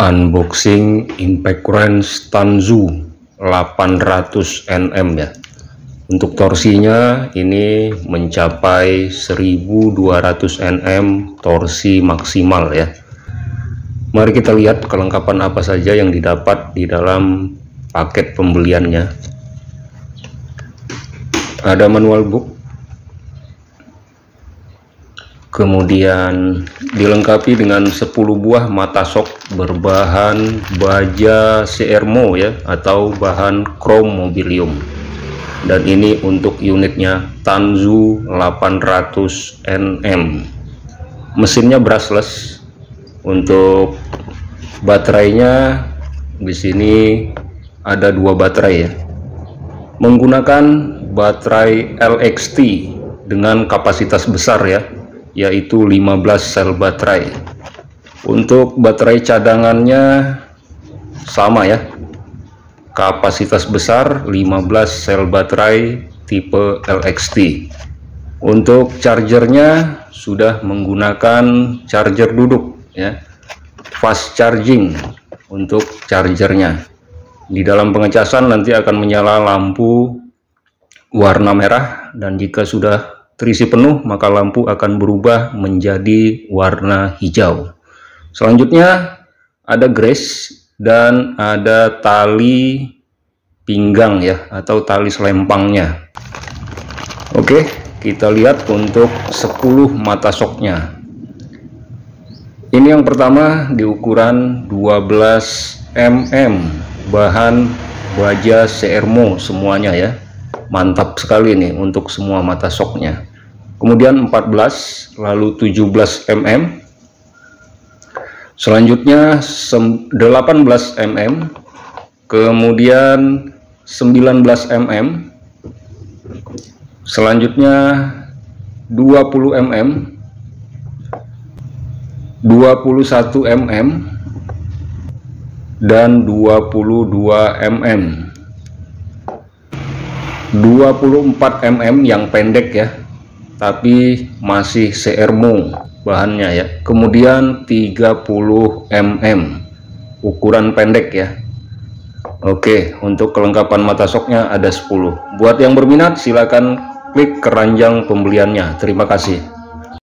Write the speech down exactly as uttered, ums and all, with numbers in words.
Unboxing impact wrench Tanzu delapan ratus nm ya. Untuk torsinya ini mencapai seribu dua ratus nm torsi maksimal ya. Mari kita lihat kelengkapan apa saja yang didapat di dalam paket pembeliannya. Ada manual book, kemudian dilengkapi dengan sepuluh buah mata sok berbahan baja Sermo ya, atau bahan krom mobilium. Dan ini untuk unitnya Tanzu delapan ratus nm. Mesinnya brushless. Untuk baterainya di sini ada dua baterai ya. Menggunakan baterai L X T dengan kapasitas besar ya, yaitu lima belas sel baterai. Untuk baterai cadangannya sama ya, kapasitas besar lima belas sel baterai tipe L X T. Untuk chargernya sudah menggunakan charger duduk ya, fast charging untuk chargernya. Di dalam pengecasan nanti akan menyala lampu warna merah, dan jika sudah terisi penuh maka lampu akan berubah menjadi warna hijau. Selanjutnya ada grease dan ada tali pinggang ya, atau tali selempangnya. Oke, kita lihat untuk sepuluh mata soknya. Ini yang pertama di ukuran dua belas milimeter, bahan baja Sermo semuanya ya. Mantap sekali nih untuk semua mata soknya. Kemudian empat belas, lalu tujuh belas milimeter. Selanjutnya delapan belas milimeter, kemudian sembilan belas milimeter. Selanjutnya dua puluh milimeter, dua puluh satu milimeter, dan dua puluh dua milimeter. dua puluh empat milimeter yang pendek ya, tapi masih Sermo bahannya ya. Kemudian tiga puluh milimeter ukuran pendek ya. Oke, untuk kelengkapan mata soknya ada sepuluh. Buat yang berminat silakan klik keranjang pembeliannya. Terima kasih.